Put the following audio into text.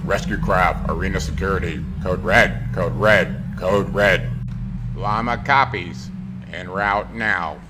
rescue craft, arena security, code red, code red, code red. Llama copies, en route now.